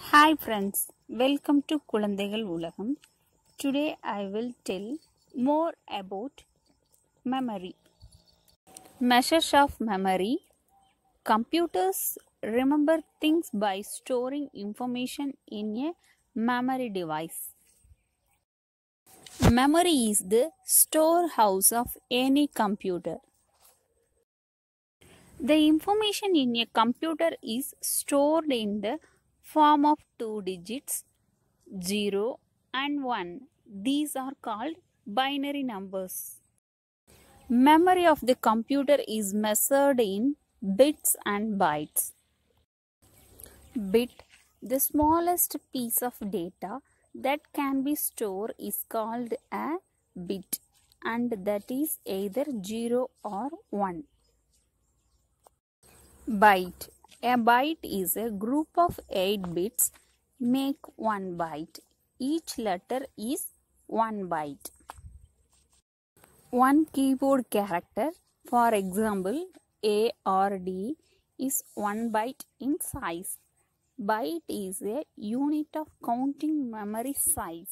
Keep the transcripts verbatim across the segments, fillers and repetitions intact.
Hi friends, welcome to குழந்தைகள் உலகம். Today I will tell more about memory. Measures of memory. Computers remember things by storing information in a memory device. Memory is the storehouse of any computer. The information in a computer is stored in the form of two digits, zero and one. These are called binary numbers. Memory of the computer is measured in bits and bytes. Bit, the smallest piece of data that can be stored, is called a bit, and that is either zero or one. Byte. A byte is a group of eight bits make one byte. Each letter is one byte. One keyboard character, for example A or D, is one byte in size. Byte is a unit of counting memory size.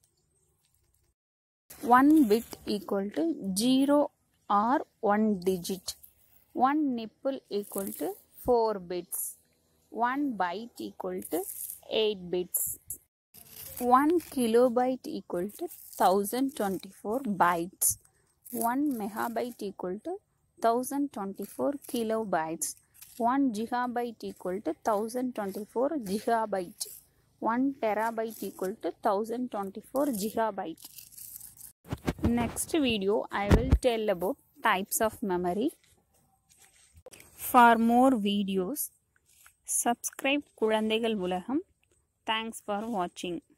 One bit equal to zero or one digit. One nipple equal to four bits. One byte equal to eight bits. One kilobyte equal to one thousand twenty-four bytes. One megabyte equal to one thousand twenty-four kilobytes. One gigabyte equal to one thousand twenty-four gigabyte. One terabyte equal to one thousand twenty-four gigabyte. Next video I will tell about types of memory. For more videos, subscribe குழந்தைகள் உலகம். Thanks for watching.